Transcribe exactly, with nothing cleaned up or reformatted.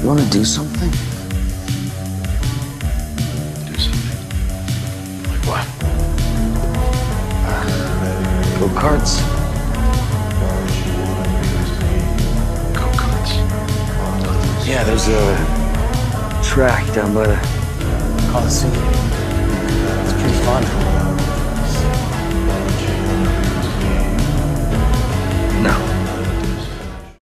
You want to do something? Do something? Like what? Uh, go karts. Go karts. Yeah, there's a track down by the Coliseum.